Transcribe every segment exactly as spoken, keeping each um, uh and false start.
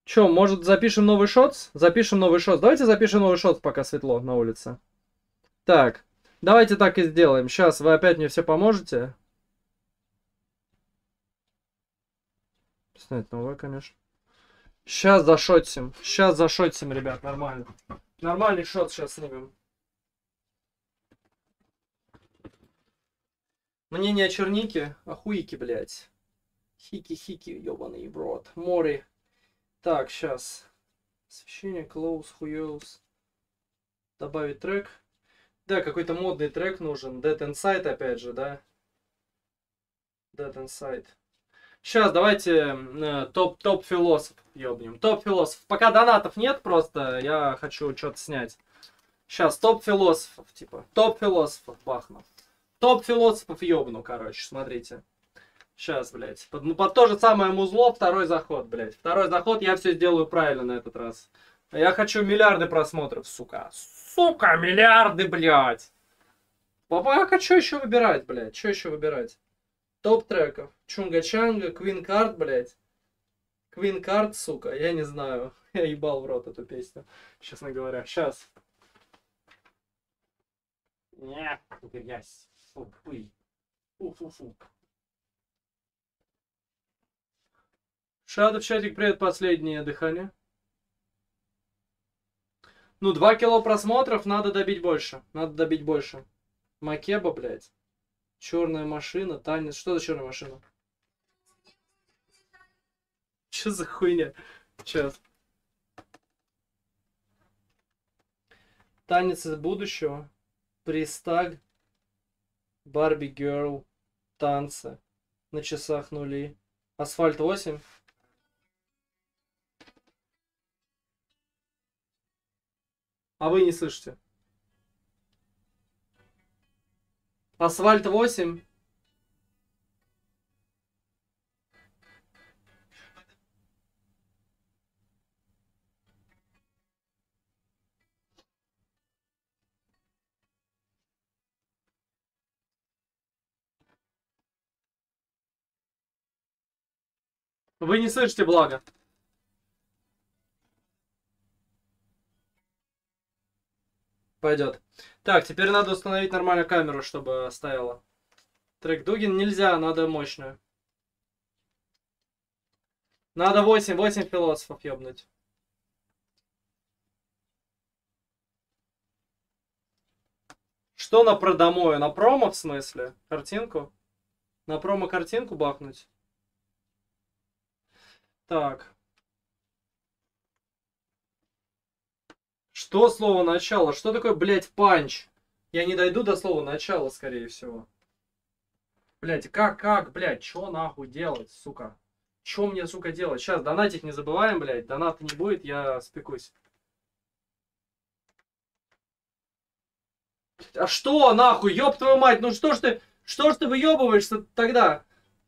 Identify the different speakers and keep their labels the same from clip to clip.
Speaker 1: Че, может запишем новый шотс? Запишем новый шотс. Давайте запишем новый шотс, пока светло на улице. Так, давайте так и сделаем. Сейчас вы опять мне все поможете. Снять новое, конечно. Сейчас зашотсим. Сейчас зашотсим, ребят, нормально. Нормальный шот сейчас снимем. Мнение о чернике. Охуики, блядь. Хики-хики, ебаный в рот. Море. Так, сейчас. Освещение, close, хуёс. Добавить трек. Да, какой-то модный трек нужен. Dead Inside, опять же, да? Dead Inside. Сейчас давайте э, топ, топ философ ёбнем. Топ философ. Пока донатов нет, просто я хочу что-то снять. Сейчас топ философов, типа. Топ философов бахну. Топ философов ёбну, короче, смотрите. Сейчас, блядь. Под, ну, под то же самое музло, второй заход, блядь. Второй заход, я все сделаю правильно на этот раз. Я хочу миллиарды просмотров, сука. Сука, миллиарды, блядь. Папа, а что еще выбирать, блядь? Что еще выбирать? Топ треков. Чунга-чанга, Queen Card, блядь. Queen Card, сука, я не знаю. Я ебал в рот эту песню, честно говоря. Сейчас. Нет, грязь. Фу, пыль. Фу-фу-фу. Шаду в чатик, привет, последнее дыхание. Ну, два кило просмотров, надо добить больше. Надо добить больше. Макеба, блядь. Черная машина, танец. Что за черная машина? Че за хуйня? Сейчас. Танец из будущего. Пристаг. Барби Герл. Танцы. На часах нули. Асфальт восемь. А вы не слышите? Асфальт восемь. Вы не слышите, благо. Пойдет. Так, теперь надо установить нормальную камеру, чтобы стояла. Трек Дугин нельзя, надо мощную. Надо восемь, восемь философов ёбнуть. Что на продомою? На промо, в смысле? Картинку? На промо картинку бахнуть? Так. Что слово начало? Что такое, блядь, панч? Я не дойду до слова начала, скорее всего. Блядь, как, как, блядь, чё нахуй делать, сука? Чё мне, сука, делать? Сейчас, донатить не забываем, блядь. Доната не будет, я спекусь. А что, нахуй, ёб твою мать, ну что ж ты, что ж ты выебываешься тогда?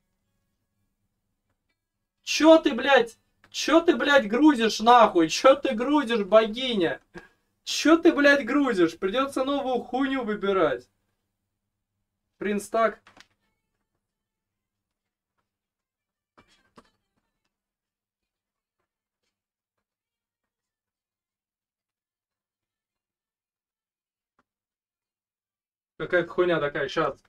Speaker 1: Чё ты, блядь, чё ты, блядь, грузишь, нахуй? Чё ты грузишь, богиня? Чё ты, блядь, грузишь? Придется новую хуйню выбирать. Принц так. Какая-то хуйня такая, сейчас.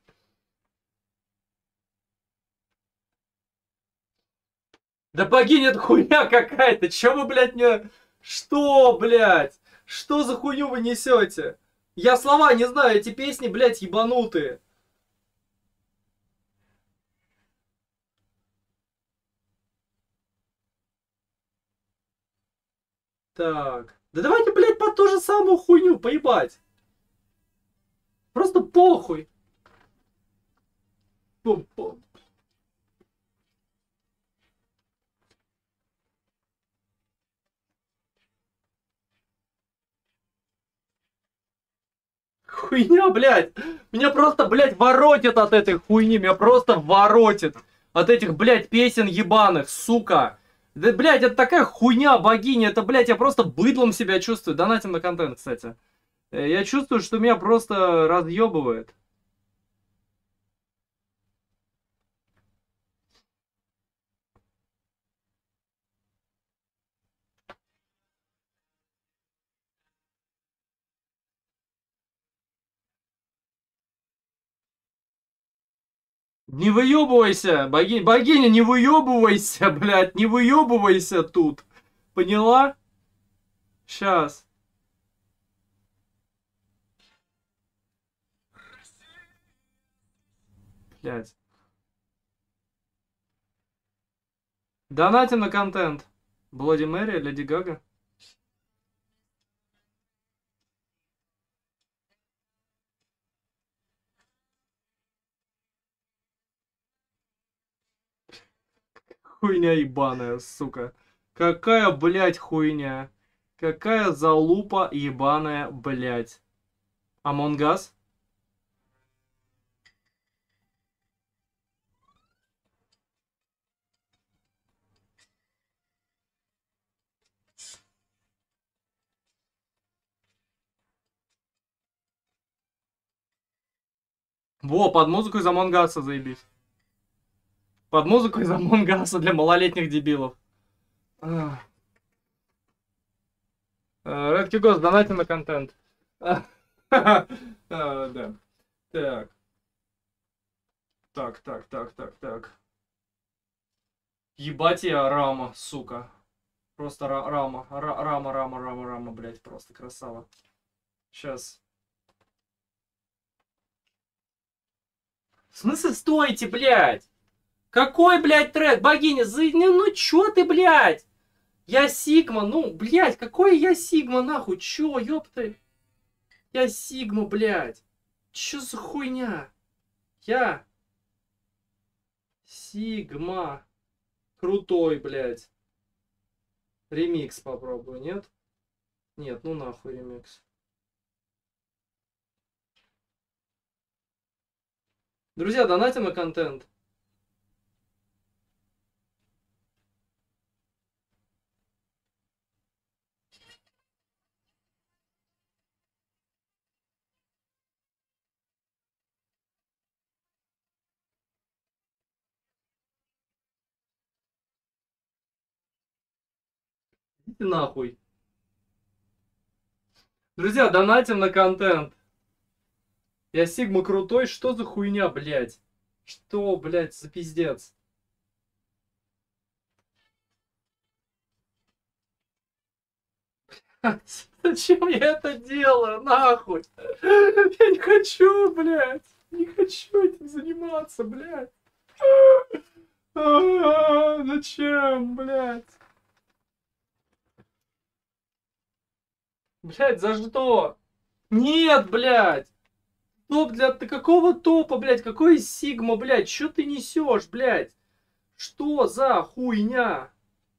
Speaker 1: Да богиня, это хуйня какая-то. Чё вы, блядь, мне... Что, блядь? Что за хуйню вы несете? Я слова не знаю, эти песни, блядь, ебанутые. Так. Да давайте, блядь, под ту же самую хуйню, поебать. Просто похуй. Пум-пум. Хуйня, блядь. Меня просто, блядь, воротит от этой хуйни. Меня просто воротит. От этих, блядь, песен ебаных, сука. Да, блядь, это такая хуйня, богиня. Это, блядь, я просто быдлом себя чувствую. Донатим на контент, кстати. Э, Я чувствую, что меня просто разъебывает. Не выебывайся, богиня, богиня, не выебывайся, блядь, не выебывайся тут. Поняла? Сейчас. Блядь. Донатим на контент. Bloody Mary, Леди Гага. Хуйня ебаная, сука. Какая, блядь, хуйня. Какая залупа ебаная, блядь. Among Us? Во, под музыку из Among Us, заебись. Под музыку из Among Us для малолетних дебилов. Ах. Red Kigos, донатим на контент. А, да. Так. Так, так, так, так, так. Ебать я рама, сука. Просто ра рама. Ра рама, рама, рама, рама, блядь. Просто красава. Сейчас. В смысле стойте, блядь? Какой, блядь, трек? Богиня, за... ну, ну чё ты, блядь? Я Сигма, ну, блядь, какой я Сигма, нахуй? Чё, ёпты? Я Сигма, блядь. Чё за хуйня? Я Сигма. Крутой, блядь. Ремикс попробую, нет? Нет, ну нахуй ремикс. Друзья, донатим на контент. Идите нахуй. Друзья, донатим на контент. Я Сигма крутой, что за хуйня, блядь? Что, блядь, за пиздец? Зачем я это делаю? Нахуй. Я не хочу, блядь. Не хочу этим заниматься, блядь. А, зачем, блядь? Блядь, за что? Нет, блядь. Топ для... Ты какого топа, блядь? Какой Сигма, блядь? Что ты несешь, блядь? Что за хуйня?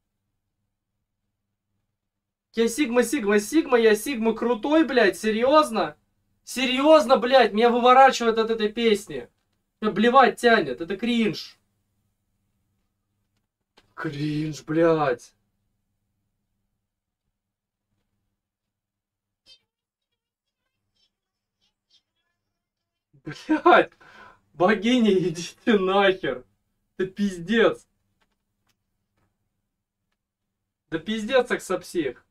Speaker 1: Я Сигма, Сигма, Сигма, я Сигма крутой, блядь, серьезно? Серьезно, блядь, меня выворачивает от этой песни. Меня блевать тянет, это кринж. Кринж, блядь. Блядь, богиня, идите нахер. Это пиздец. Да пиздец, аксапсих.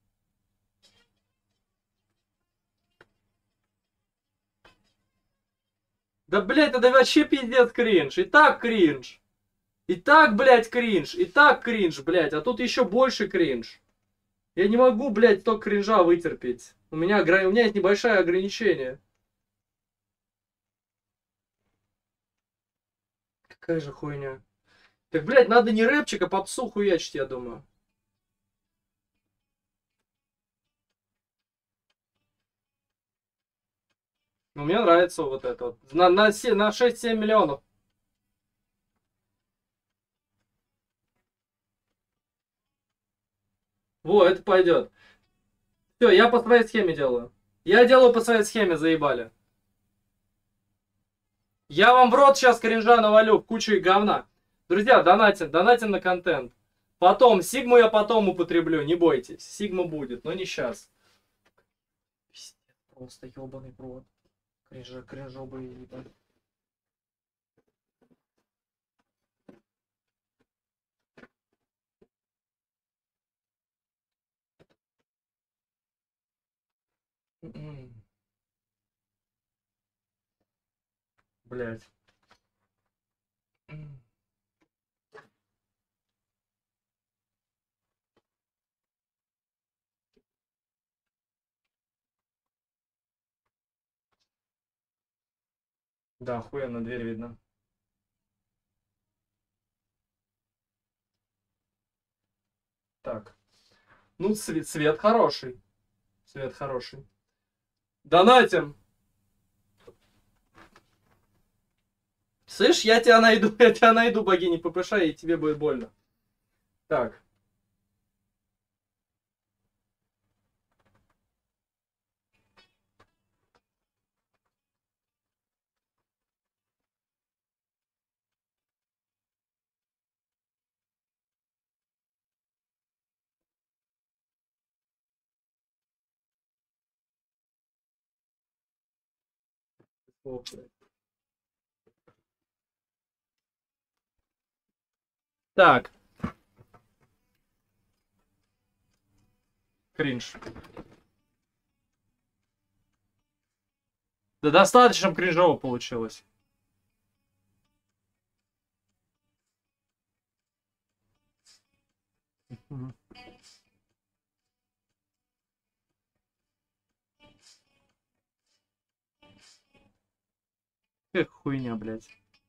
Speaker 1: Да, блядь, это вообще пиздец кринж. И так кринж. И так, блядь, кринж. И так кринж, блядь. А тут еще больше кринж. Я не могу, блядь, только кринжа вытерпеть. У меня, огр... У меня есть небольшое ограничение. Какая же хуйня. Так, блядь, надо не рэпчик, а попсу хуячить, я думаю. Ну, мне нравится вот это вот. На, на, на шесть-семь миллионов. Во, это пойдет. Все, я по своей схеме делаю. Я делаю по своей схеме, заебали. Я вам в рот сейчас кринжа навалю, в кучу и говна. Друзья, донатим, донатим на контент. Потом, Сигму я потом употреблю, не бойтесь. Сигма будет, но не сейчас. Пиздец, просто ебаный провод. Кринжа, кринжовый, ебать. Блять. Да, охуенно, дверь видно. Так. Ну, цвет, цвет хороший. Цвет хороший. Донатим! Слышь, я тебя найду, я тебя найду, богини ППШ, и тебе будет больно. Так. Так. Кринж. Да достаточно кринжово получилось. Угу. Эх, хуйня, блядь.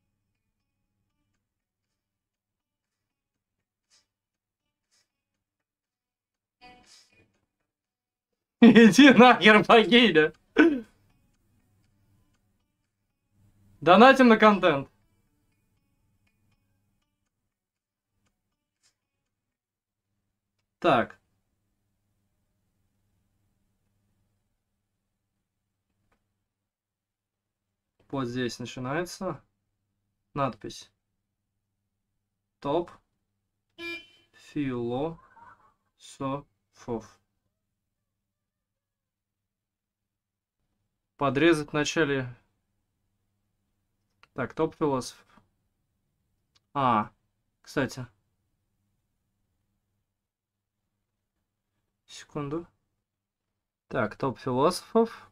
Speaker 1: Иди нахер, богиня. Донатим на контент. Так. Вот здесь начинается надпись. Топ философов. Подрезать в начале. Так, топ философов. А, кстати. Секунду. Так, топ философов.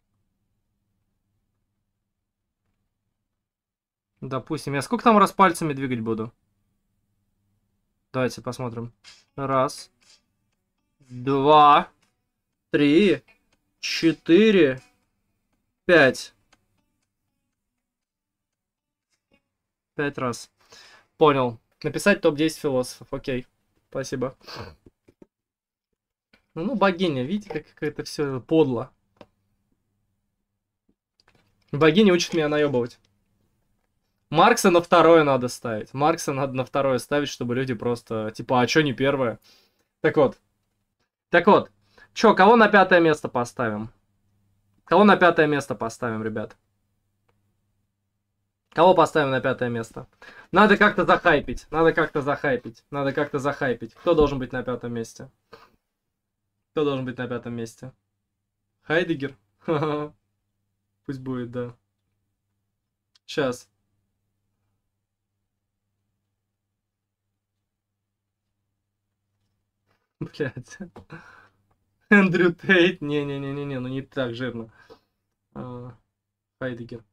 Speaker 1: Допустим, я сколько там раз пальцами двигать буду? Давайте посмотрим. Раз. Два. Три. Четыре. Пять. Пять раз. Понял. Написать топ десять философов. Окей. Спасибо. Ну, богиня, видите, как это все подло. Богиня учит меня наебывать. Маркса на второе надо ставить. Маркса надо на второе ставить, чтобы люди просто... Типа, а чё не первое? Так вот. Так вот. Чё, кого на пятое место поставим? Кого на пятое место поставим, ребят? Кого поставим на пятое место? Надо как-то захайпить. Надо как-то захайпить. Надо как-то захайпить. Кто должен быть на пятом месте? Кто должен быть на пятом месте? Хайдегер? Пусть будет, да. Сейчас. Блять. Эндрю Тейт. Не-не-не-не-не, ну не так жирно. А, Хайдегер.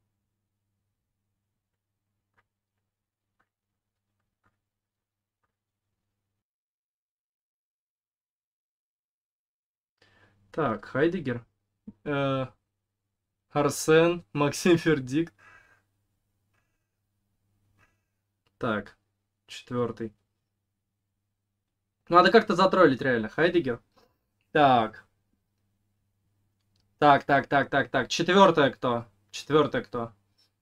Speaker 1: Так, Хайдегер. Э, Арсен. Максим Фердикт. Так, четвертый. Надо как-то затроллить реально. Хайдегер. Так. Так, так, так, так, так. Четвертое кто? Четвертое кто?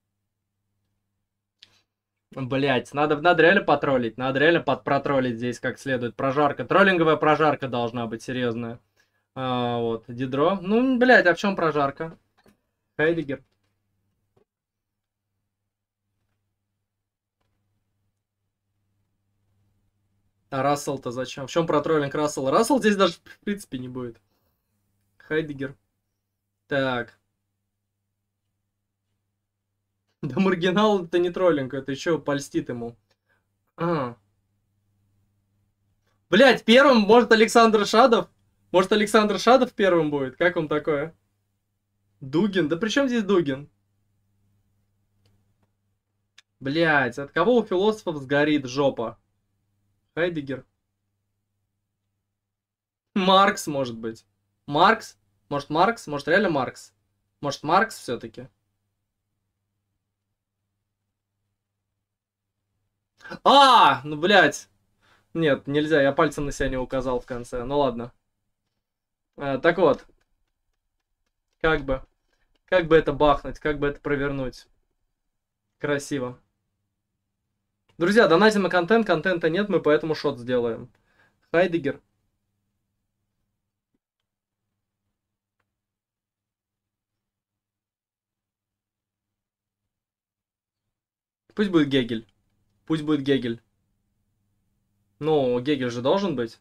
Speaker 1: Блять, надо, надо реально потроллить. Надо реально под, протроллить здесь как следует. Прожарка. Троллинговая прожарка должна быть серьезная. А, вот, Дидро. Ну, блять, а в чем прожарка? Хайдегер. А Рассел-то зачем? В чем протроллинг Рассела? Рассел здесь даже в принципе не будет. Хайдегер. Так. Да маргинал это не троллинг, это еще польстит ему. А. Блять, первым может Александр Шадов? Может Александр Шадов первым будет? Как вам такое? Дугин? Да при чем здесь Дугин? Блять, от кого у философов сгорит жопа? Хайдегер. Маркс, может быть. Маркс? Может Маркс? Может реально Маркс? Может Маркс все-таки? А, ну, блядь. Нет, нельзя, я пальцем на себя не указал в конце. Ну, ладно. А, так вот. Как бы. Как бы это бахнуть, как бы это провернуть. Красиво. Друзья, донатим на контент, контента нет, мы поэтому шот сделаем. Хайдегер. Пусть будет Гегель. Пусть будет Гегель. Ну, Гегель же должен быть.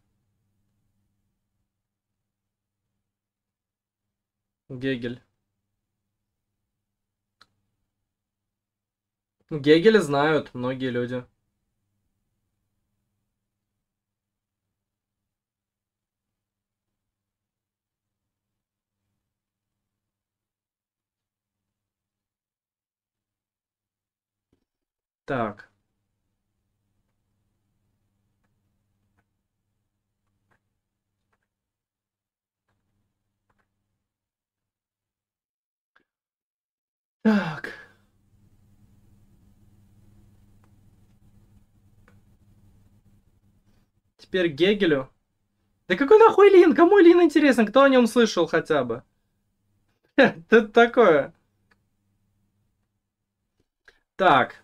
Speaker 1: Гегель. Гегеля знают многие люди. Так. Так. Теперь Гегелю. Да какой нахуй Лин? Кому Лин интересен? Кто о нем слышал хотя бы? Это такое. Так.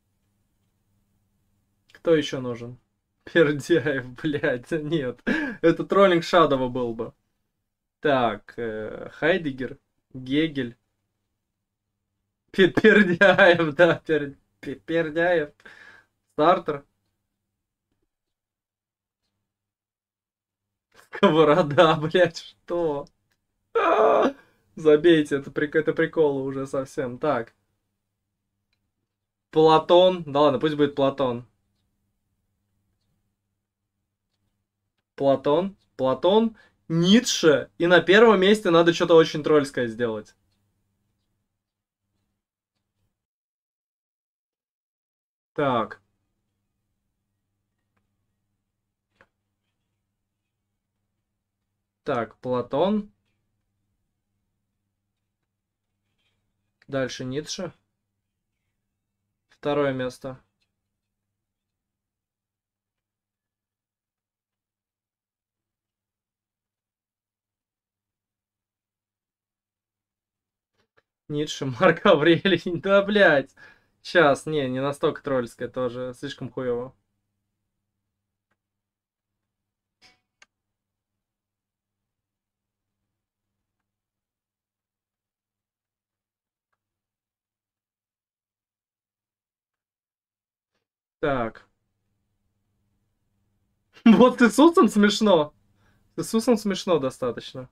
Speaker 1: Кто еще нужен? Пердяев, блядь, нет. Это троллинг Шадова был бы. Так, э, Хайдегер, Гегель. Пе- Пердяев, да, Пер- Пе- Пердяев. Стартер. Сковорода, блядь, что? А, забейте, это, прик... это прикол уже совсем. Так. Платон. Да ладно, пусть будет Платон. Платон. Платон. Ницше. И на первом месте надо что-то очень тролльское сделать. Так. Так, Платон. Дальше Ницше. Второе место. Ницше, Марк Аврелий. Да, блядь. Сейчас, не, не настолько тролльское тоже. Слишком хуево. Так. Вот с Иисусом смешно. С Иисусом смешно достаточно.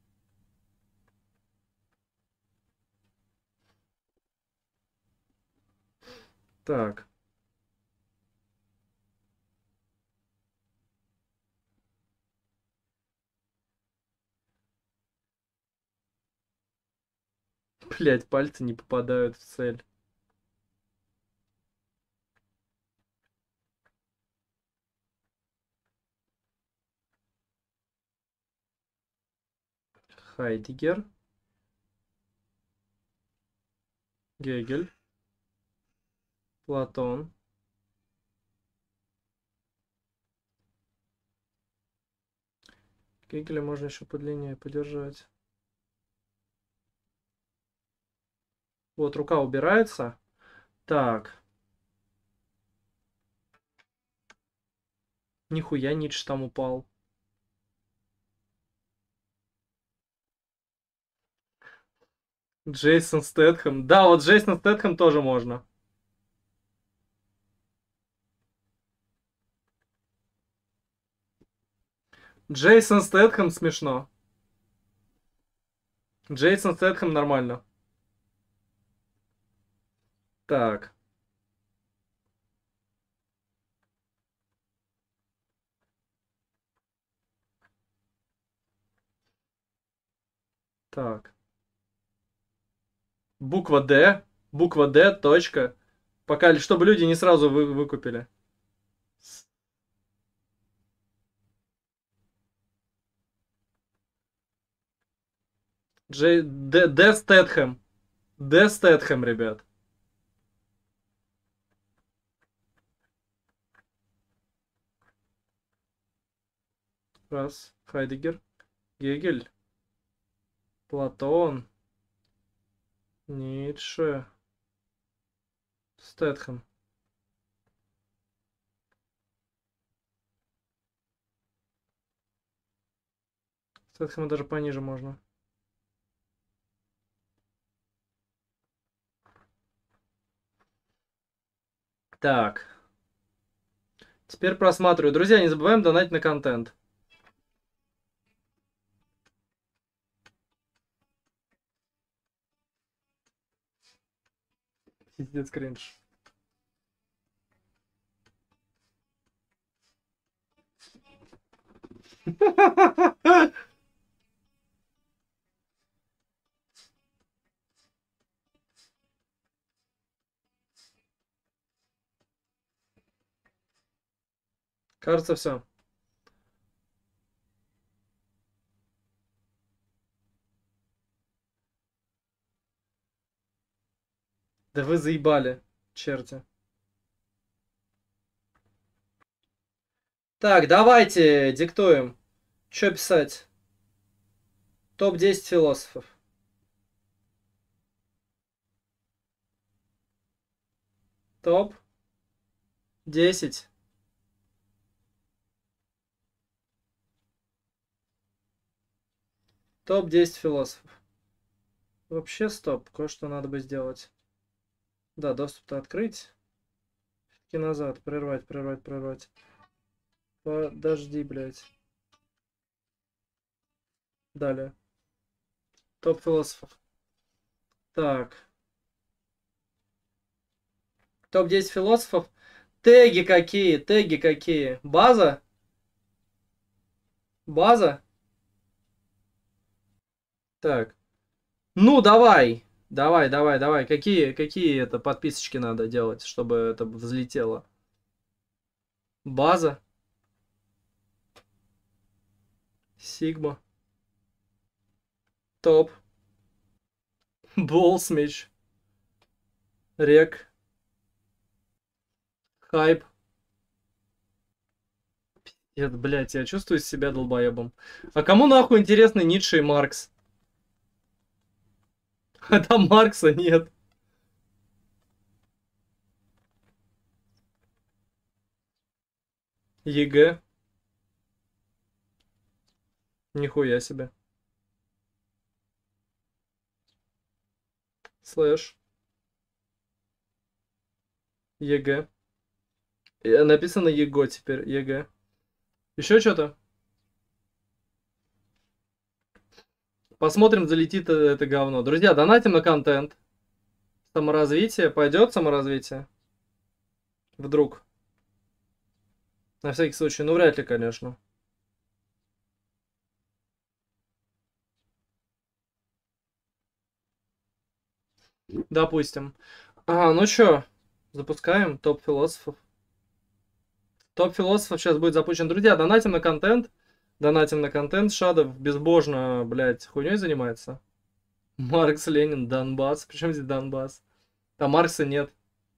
Speaker 1: Так. Блять, пальцы не попадают в цель. Хайдегер. Гегель. Платон. Гегеля можно еще подлиннее подержать. Вот, рука убирается. Так. Нихуя Ницше там упал. Джейсон Стэтхэм. Да, вот Джейсон Стэтхэм тоже можно. Джейсон Стэтхэм смешно. Джейсон Стэтхэм нормально. Так. Так. Буква Д. Буква Д, точка. Пока, чтобы люди не сразу вы, выкупили. Джей... Д, Д Стэтхэм. Д Стэтхэм, ребят. Раз. Хайдеггер. Гегель. Платон. Ницше. Стэтхэм. Стэтхэма даже пониже можно. Так. Теперь просматриваю. Друзья, не забываем донатить на контент. Пиздец, кринж. Кажется, все. Да вы заебали, черти. Так, давайте диктуем. Что писать? топ десять философов. топ десять. топ десять философов. Вообще, стоп. Кое-что надо бы сделать. Да, доступ-то открыть. Все-таки назад. Прервать, прервать, прервать. Подожди, блядь. Далее. Топ философов. Так. топ десять философов. Теги какие? Теги какие? База? База? Так. Ну, давай. Давай, давай, давай. Какие, какие это подписочки надо делать, чтобы это взлетело? База. Сигма. Топ. Болсмич. Рек. Хайп. Нет, блядь, я чувствую себя долбоебом. А кому нахуй интересны Ницше и Маркс? А там Маркса нет. ЕГЭ. Нихуя себе. Слэш. ЕГЭ. Э, Написано ЕГО теперь. ЕГЭ. Еще что-то? Посмотрим, залетит это говно. Друзья, донатим на контент. Саморазвитие. Пойдет саморазвитие? Вдруг. На всякий случай. Ну, вряд ли, конечно. Допустим. А, ну чё? Запускаем топ философов. Топ философов сейчас будет запущен. Друзья, донатим на контент. Донатим на контент. Шадов безбожно, блядь, хуйней занимается. Маркс, Ленин, Донбасс. Причем здесь Донбасс? Там Маркса нет.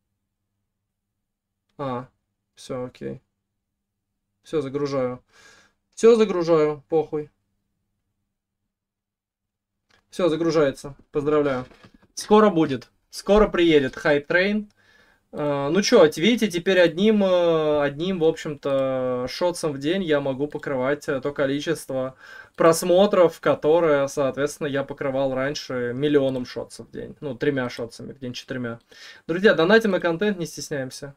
Speaker 1: А, все, окей. Все, загружаю. Все, загружаю, похуй. Все, загружается. Поздравляю. Скоро будет. Скоро приедет Hype Train. Uh, ну чё, видите, теперь одним, одним, в общем-то, шотсом в день я могу покрывать то количество просмотров, которое, соответственно, я покрывал раньше миллионом шотсов в день. Ну, тремя шотсами в день, четырьмя. Друзья, донатим на контент, не стесняемся.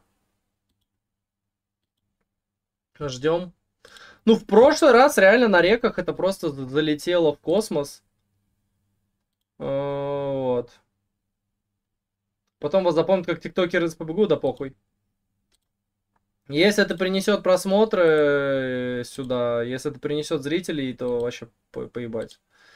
Speaker 1: Ждем. Ну, в прошлый раз реально на реках это просто залетело в космос. Uh, вот. Потом вас запомнят как тиктокеры из пэ бэ гэ у, да похуй. Если это принесет просмотры сюда, если это принесет зрителей, то вообще по поебать.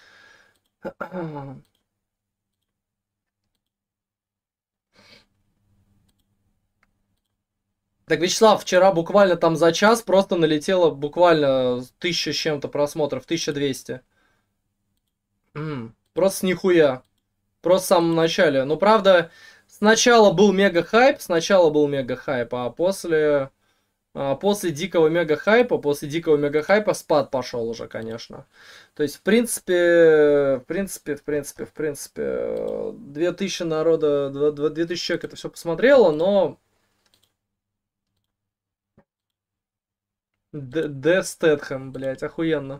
Speaker 1: Так, Вячеслав, вчера буквально там за час просто налетело буквально тысяча с чем-то просмотров, тысяча двести. Просто нихуя. Просто в самом начале. Но правда, сначала был мега хайп, сначала был мега хайп, а после... А, после дикого мега-хайпа, после дикого мега-хайпа спад пошел уже, конечно. То есть, в принципе, в принципе, в принципе, в принципе, две тысячи народа, две тысячи человек это все посмотрело, но... Д Стэтхэм, блядь, охуенно.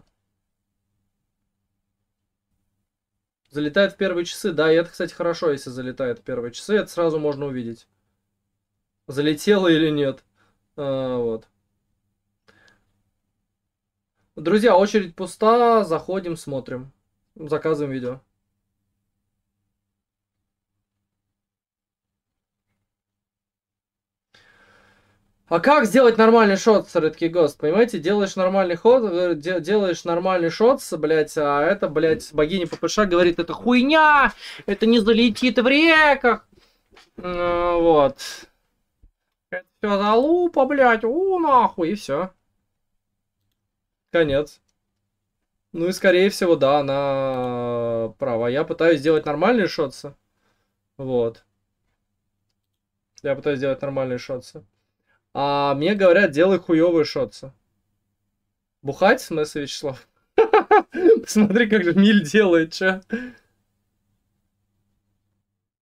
Speaker 1: Залетает в первые часы, да, и это, кстати, хорошо, если залетает в первые часы, это сразу можно увидеть. Залетело или нет. А, вот. Друзья, очередь пуста, заходим, смотрим. Заказываем видео. А как сделать нормальный шот, редкий гост? Понимаете, делаешь нормальный ход, э, де- делаешь нормальный шот, блядь, а это, блядь, богиня ППШ говорит, это хуйня, это не залетит в реках. Ну, вот. Это все залупа, блядь, у нахуй, и все. Конец. Ну и скорее всего, да, она права. Я пытаюсь сделать нормальные шотсы. Вот. Я пытаюсь сделать нормальные шотсы. А мне говорят, делай хуёвые шотсы. Бухать, в смысле, Вячеслав? Посмотри, как же Миль делает, чё?